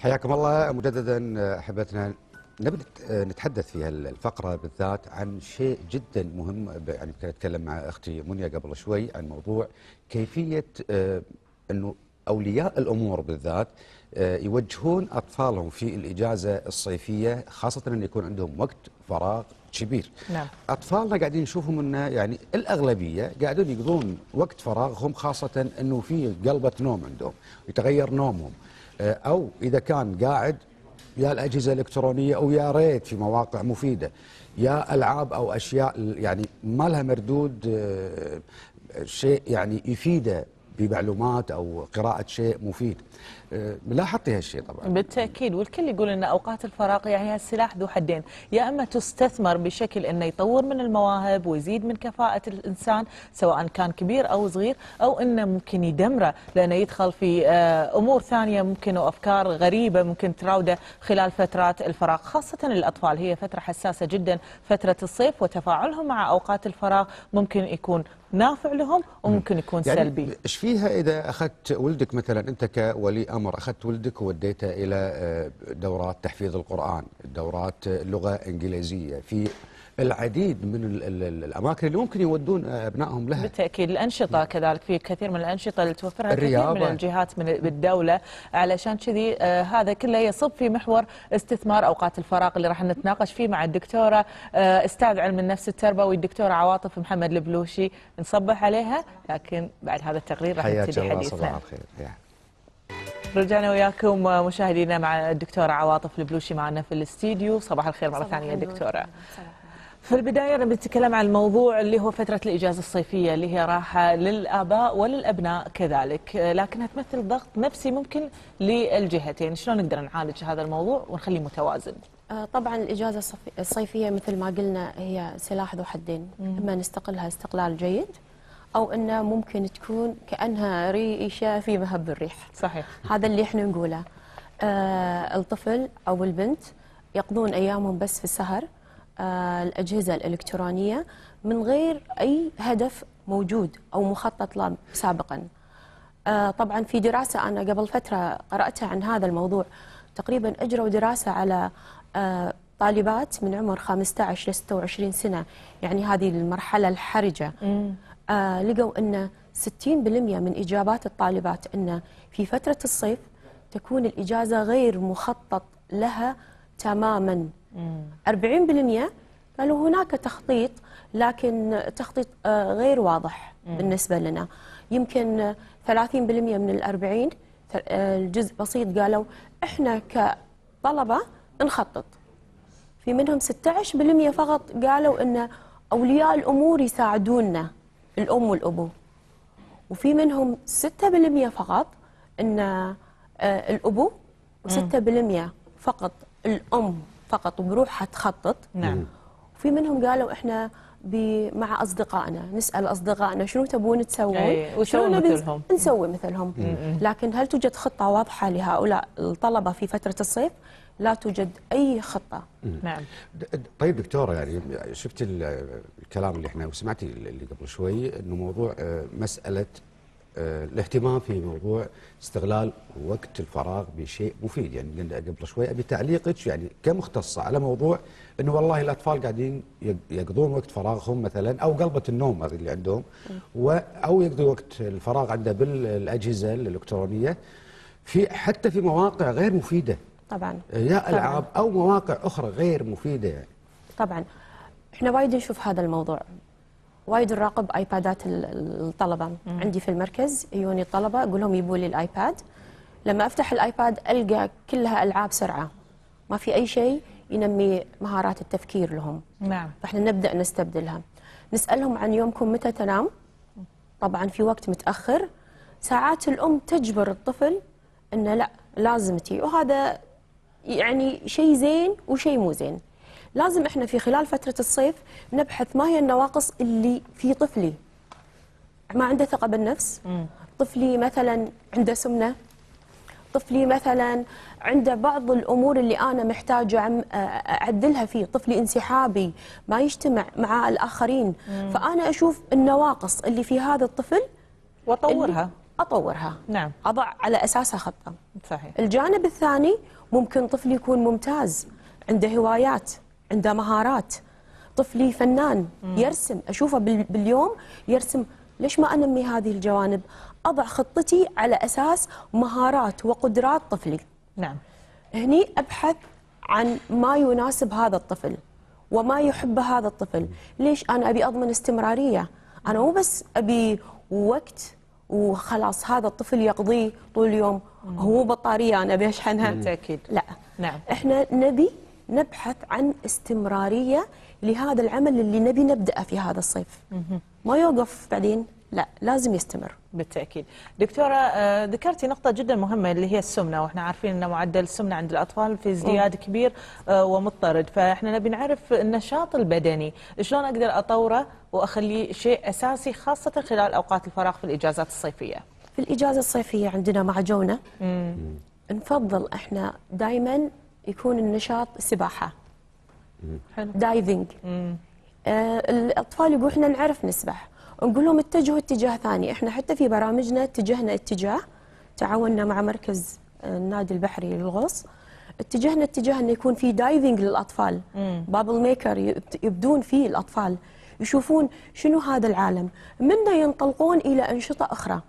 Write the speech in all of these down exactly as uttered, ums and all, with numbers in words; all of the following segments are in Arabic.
حياكم الله مجددا احبتنا. نبي نتحدث في الفقره بالذات عن شيء جدا مهم. يعني كنت اتكلم مع اختي منيا قبل شوي عن موضوع كيفيه انه اولياء الامور بالذات يوجهون اطفالهم في الاجازه الصيفيه، خاصه ان يكون عندهم وقت فراغ كبير. نعم. اطفالنا قاعدين نشوفهم انه يعني الاغلبيه قاعدون يقضون وقت فراغهم، خاصه انه في قلبه نوم عندهم، يتغير نومهم، او اذا كان قاعد يا الاجهزه الالكترونيه او يا ريت في مواقع مفيده، يا العاب او اشياء يعني ما لها مردود شيء يعني يفيده بمعلومات او قراءه شيء مفيد. لاحظتي هالشيء طبعا؟ بالتاكيد، والكل يقول ان اوقات الفراغ يعني السلاح ذو حدين، يا اما تستثمر بشكل انه يطور من المواهب ويزيد من كفاءه الانسان سواء كان كبير او صغير، او انه ممكن يدمره لانه يدخل في امور ثانيه ممكن وافكار غريبه ممكن تراوده خلال فترات الفراغ، خاصه الاطفال. هي فتره حساسه جدا فتره الصيف، وتفاعلهم مع اوقات الفراغ ممكن يكون نافع لهم وممكن يكون يعني سلبي. ايش فيها اذا اخذت ولدك مثلا، انت كولي امر اخذت ولدك ووديته الى دورات تحفيظ القران، دورات لغه انجليزيه، في العديد من الاماكن اللي ممكن يودون ابنائهم لها. بالتاكيد الانشطه كذلك، في كثير من الانشطه اللي توفرها الرياضة. كثير من الجهات من بالدوله، علشان كذي آه هذا كله يصب في محور استثمار اوقات الفراغ اللي راح نتناقش فيه مع الدكتوره آه استاذ علم النفس التربوي الدكتوره عواطف محمد البلوشي. نصبح عليها، لكن بعد هذا التقرير راح نبتدي حديثنا. صباح الخير. رجعنا وياكم مشاهدينا مع الدكتوره عواطف البلوشي معنا في الاستديو. صباح الخير مره ثانيه دكتوره. في البداية أنا بنتكلم عن الموضوع اللي هو فترة الإجازة الصيفية اللي هي راحة للآباء وللأبناء كذلك، لكنها تمثل ضغط نفسي ممكن للجهتين. شلون نقدر نعالج هذا الموضوع ونخليه متوازن؟ طبعا الإجازة الصيفية مثل ما قلنا هي سلاح ذو حدين، إما نستقلها استقلال جيد أو أنها ممكن تكون كأنها ريشة في مهب الريح. صحيح. هذا اللي احنا نقوله. آه الطفل أو البنت يقضون أيامهم بس في السهر، آه الأجهزة الإلكترونية من غير أي هدف موجود أو مخطط له سابقا. آه طبعا في دراسة أنا قبل فترة قرأتها عن هذا الموضوع، تقريبا أجروا دراسة على آه طالبات من عمر خمسة عشر ل ستة وعشرين سنة، يعني هذه المرحلة الحرجة. آه لقوا أن ستين بالمئة من إجابات الطالبات أن في فترة الصيف تكون الإجازة غير مخطط لها تماما. أربعين بالمئة قالوا هناك تخطيط، لكن تخطيط آه غير واضح مم. بالنسبة لنا. يمكن ثلاثين بالمئة من الأربعين الجزء بسيط قالوا إحنا كطلبة نخطط. في منهم ستة عشر بالمئة فقط قالوا أن أولياء الأمور يساعدونا، الأم والأبو. وفي منهم ستة بالمئة فقط أن آه الأبو، وستة بالمئة فقط الأم فقط وبروحها تخطط. نعم. وفي منهم قالوا احنا مع اصدقائنا نسال اصدقائنا شنو تبون تسوون؟ اي وشو مثلهم؟ نسوي مثلهم. مم. لكن هل توجد خطه واضحه لهؤلاء الطلبه في فتره الصيف؟ لا توجد اي خطه. مم. نعم. طيب دكتوره، يعني شفت الكلام اللي احنا وسمعتي اللي قبل شوي، انه موضوع مساله الاهتمام في موضوع استغلال وقت الفراغ بشيء مفيد. يعني قلنا قبل شوي ابي تعليقك يعني كمختصه على موضوع انه والله الاطفال قاعدين يقضون وقت فراغهم مثلا، او قلبة النوم هذه اللي عندهم، و او يقضي وقت الفراغ عنده بالاجهزه الالكترونيه، في حتى في مواقع غير مفيده. طبعا. يا العاب او مواقع اخرى غير مفيده يعني. طبعا. احنا وايد نشوف هذا الموضوع. وايد نراقب ايبادات الطلبه. مم. عندي في المركز يجوني الطلبه اقول لهم يبوا لي الايباد. لما افتح الايباد القى كلها العاب سرعه، ما في اي شيء ينمي مهارات التفكير لهم. نعم. فاحنا نبدا نستبدلها. نسالهم عن يومكم متى تنام؟ طبعا في وقت متاخر. ساعات الام تجبر الطفل انه لا لازم تي، وهذا يعني شيء زين وشيء مو زين. لازم احنا في خلال فترة الصيف نبحث ما هي النواقص اللي في طفلي. ما عنده ثقة بالنفس، مم. طفلي مثلا عنده سمنة، طفلي مثلا عنده بعض الأمور اللي أنا محتاجة أعدلها فيه، طفلي انسحابي ما يجتمع مع الآخرين. مم. فأنا أشوف النواقص اللي في هذا الطفل وأطورها. اطورها، نعم، اضع على اساسها خطه. صحيح. الجانب الثاني ممكن طفلي يكون ممتاز، عنده هوايات، عنده مهارات، طفلي فنان مم. يرسم، اشوفه باليوم يرسم، ليش ما انمي هذه الجوانب؟ اضع خطتي على اساس مهارات وقدرات طفلي. نعم. هني ابحث عن ما يناسب هذا الطفل وما يحبه هذا الطفل. ليش انا ابي اضمن استمراريه؟ انا مو بس ابي وقت وخلاص هذا الطفل يقضيه طول اليوم، هو بطاريه انا ابي اشحنها. بالتاكيد. لا. نعم. احنا نبي نبحث عن استمراريه لهذا العمل اللي نبي نبدأه في هذا الصيف. ما يوقف بعدين، لا لازم يستمر. بالتأكيد. دكتورة، آه ذكرتي نقطة جدا مهمة اللي هي السمنة، واحنا عارفين ان معدل السمنة عند الأطفال في ازدياد أوه. كبير آه ومضطرد، فاحنا نبي نعرف النشاط البدني، شلون أقدر أطوره وأخليه شيء أساسي خاصة خلال أوقات الفراغ في الإجازات الصيفية؟ في الإجازة الصيفية عندنا مع جونا مم. نفضل احنا دائما يكون النشاط سباحة. حلو. دايفنج. آه الأطفال يقولوا احنا نعرف نسبح، نقول لهم اتجهوا اتجاه ثاني. احنا حتى في برامجنا اتجهنا اتجاه، تعاوننا مع مركز النادي البحري للغوص، اتجهنا اتجاه انه يكون في دايفنج للاطفال، بابل ميكر يبدون فيه الاطفال، يشوفون شنو هذا العالم، منه ينطلقون الى انشطه اخرى.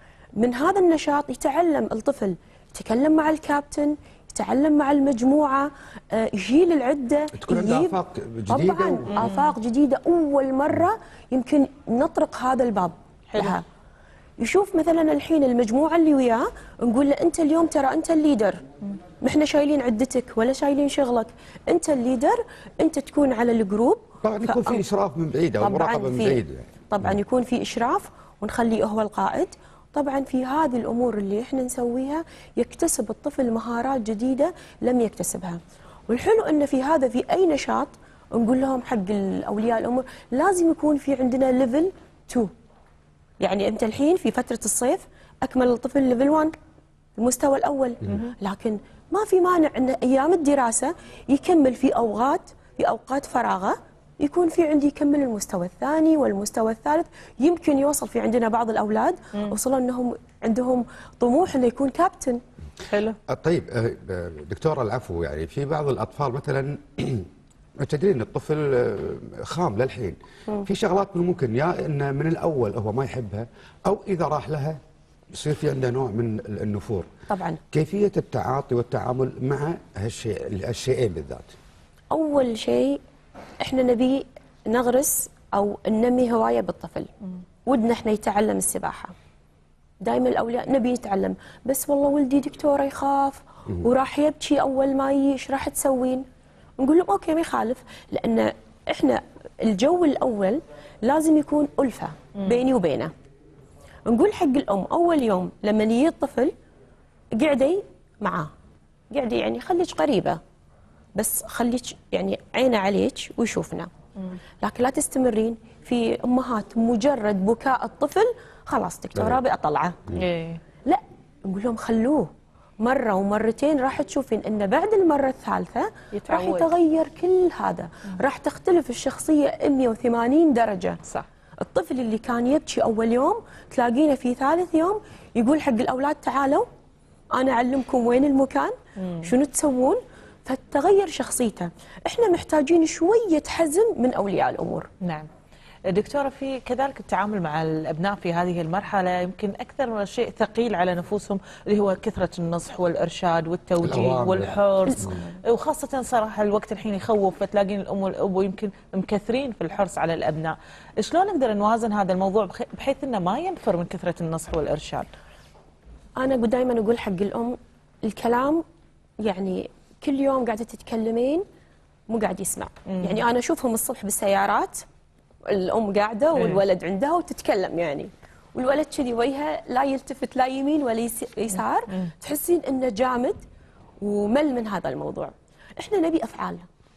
من هذا النشاط يتعلم الطفل، يتكلم مع الكابتن، يتعلم مع المجموعه، يشيل العده، تكون عنده افاق جديده. طبعا و... افاق جديده، اول مره يمكن نطرق هذا الباب لها. يشوف مثلا الحين المجموعه اللي وياه، نقول له انت اليوم ترى انت الليدر، ما احنا شايلين عدتك ولا شايلين شغلك، انت الليدر، انت تكون على الجروب. طبعا يكون في اشراف من بعيد او مراقبه من بعيد يعني. طبعا يكون في اشراف ونخليه هو القائد. طبعا في هذه الامور اللي احنا نسويها يكتسب الطفل مهارات جديده لم يكتسبها. والحلو ان في هذا في اي نشاط نقول لهم حق اولياء الامور لازم يكون في عندنا ليفل اثنين. يعني انت الحين في فتره الصيف اكمل الطفل ليفل واحد، المستوى الاول، لكن ما في مانع ان ايام الدراسه يكمل في اوقات في اوقات فراغه، يكون في عندي يكمل المستوى الثاني والمستوى الثالث. يمكن يوصل في عندنا بعض الاولاد وصلوا انهم عندهم طموح انه يكون كابتن. حلو. طيب دكتوره العفو، يعني في بعض الاطفال مثلا تدرين الطفل خام للحين، في شغلات ممكن يا انه من الاول هو ما يحبها، او اذا راح لها يصير في عنده نوع من النفور. طبعا كيفيه التعاطي والتعامل مع هالشيء الشيئين بالذات؟ اول شيء احنا نبي نغرس او ننمي هوايه بالطفل. ودنا احنا يتعلم السباحه، دائما الاولياء نبي يتعلم، بس والله ولدي دكتوره يخاف وراح يبكي اول ما يجي، ايش راح تسوين؟ نقول لهم اوكي ما يخالف، لان احنا الجو الاول لازم يكون الفه بيني وبينه. نقول حق الام اول يوم لما يجي الطفل قعدي معاه، قعدي يعني خليك قريبه، بس خليك يعني عينه عليك ويشوفنا. لكن لا تستمرين في امهات مجرد بكاء الطفل خلاص دكتوره ابي اطلعه. لا، نقول لهم خلوه مره ومرتين، راح تشوفين ان بعد المره الثالثه راح يتغير كل هذا، راح تختلف الشخصيه مئة وثمانين درجه. صح. الطفل اللي كان يبكي اول يوم تلاقينه في ثالث يوم يقول حق الاولاد تعالوا انا اعلمكم وين المكان، مم. شنو تسوون، فتغير شخصيته. احنا محتاجين شويه حزم من اولياء الامور. نعم. دكتورة، في كذلك التعامل مع الأبناء في هذه المرحلة يمكن أكثر شيء ثقيل على نفوسهم اللي هو كثرة النصح والإرشاد والتوجيه والحرص، وخاصة صراحة الوقت الحين يخوف، فتلاقين الأم والأب يمكن مكثرين في الحرص على الأبناء. شلون نقدر نوازن هذا الموضوع بحيث أنه ما ينفر من كثرة النصح والإرشاد؟ أنا دائما أقول حق الأم الكلام، يعني كل يوم قاعدة تتكلمين مو قاعد يسمع. مم. يعني أنا أشوفهم الصبح بالسيارات الأم قاعدة والولد عندها وتتكلم يعني، والولد كذي وجهه لا يلتفت لا يمين ولا يسار، تحسين إنه جامد ومل من هذا الموضوع. إحنا نبي أفعال،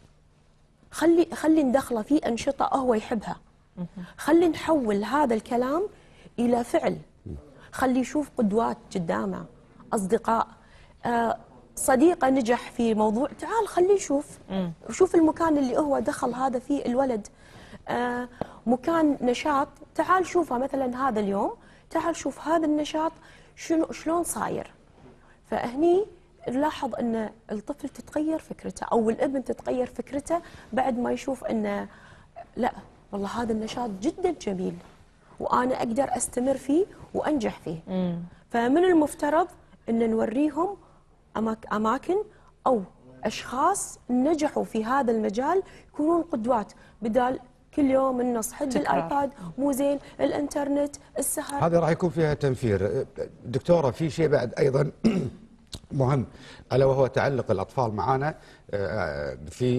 خلي خلي ندخله في أنشطة هو يحبها، خلي نحول هذا الكلام إلى فعل، خلي يشوف قدوات قدامه، أصدقاء، آه صديقة نجح في موضوع، تعال خليه يشوف شوف المكان اللي هو دخل هذا فيه الولد، آه مكان نشاط، تعال شوفه مثلا هذا اليوم تعال شوف هذا النشاط شنو شلون صاير. فهني نلاحظ ان الطفل تتغير فكرته او الابن تتغير فكرته بعد ما يشوف انه لا والله هذا النشاط جدا جميل وانا اقدر استمر فيه وانجح فيه. مم. فمن المفترض ان نوريهم أماك اماكن او اشخاص نجحوا في هذا المجال يكونون قدوات، بدال كل يوم النص حد الايباد مو زين، الانترنت، السهر. هذه راح يكون فيها تنفير. دكتوره في شيء بعد ايضا مهم الا وهو تعلق الاطفال معنا في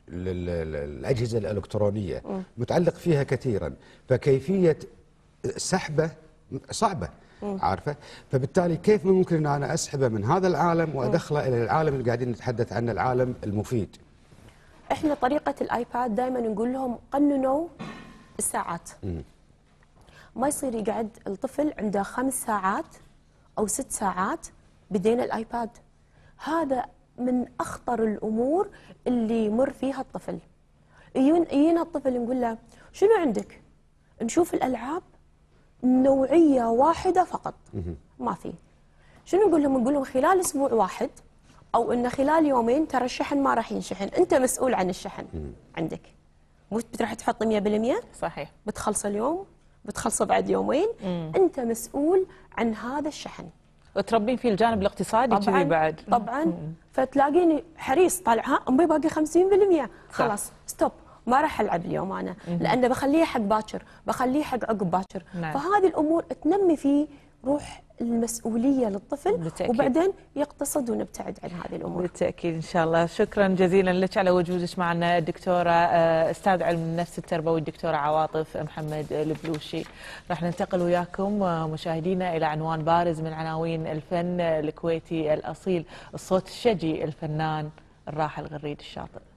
الاجهزه الالكترونيه، متعلق فيها كثيرا، فكيفيه سحبه صعبه عارفه، فبالتالي كيف ممكن ان انا اسحبه من هذا العالم وادخله الى العالم اللي قاعدين نتحدث عنه، العالم المفيد؟ احنا طريقه الايباد دائما نقول لهم قننوا الساعات. م. ما يصير يقعد الطفل عنده خمس ساعات او ست ساعات بدين الايباد. هذا من اخطر الامور اللي يمر فيها الطفل. يجينا الطفل نقول له شنو عندك؟ نشوف الالعاب نوعيه واحده فقط ما في. شنو نقول لهم؟ نقول لهم خلال اسبوع واحد او ان خلال يومين ترى الشحن ما راح ينشحن، انت مسؤول عن الشحن. عندك مو بتروح تحط مية بالمية صحيح، بتخلصه اليوم بتخلصه بعد يومين. مم. انت مسؤول عن هذا الشحن وتربين فيه الجانب الاقتصادي كذي بعد. طبعا. مم. فتلاقيني حريص طالع ها امي باقي خمسين بالمية خلاص ستوب ما راح العب اليوم انا، لانه بخليه حق باكر، بخليه حق عقب باكر. نعم. فهذه الامور تنمي فيه روح المسؤوليه للطفل بالتأكيد. وبعدين يقتصد ونبتعد عن هذه الامور بالتاكيد. ان شاء الله. شكرا جزيلا لك على وجودك معنا الدكتوره استاذ علم النفس التربوي الدكتوره عواطف محمد البلوشي. راح ننتقل وياكم مشاهدينا الى عنوان بارز من عناوين الفن الكويتي الاصيل، الصوت الشجي الفنان الراحل غريد الشاطئ.